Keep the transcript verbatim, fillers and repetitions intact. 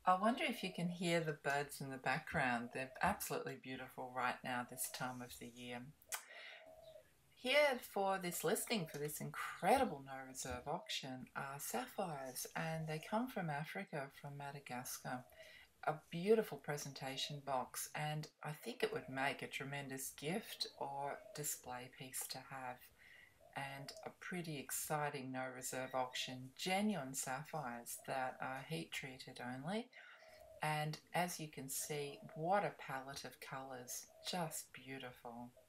I wonder if you can hear the birds in the background. They're absolutely beautiful right now, this time of the year. Here for this listing for this incredible no reserve auction are sapphires, and they come from Africa, from Madagascar. A beautiful presentation box, and I think it would make a tremendous gift or display piece to have. And a pretty exciting no reserve auction, genuine sapphires that are heat treated only. And as you can see, what a palette of colours, just beautiful.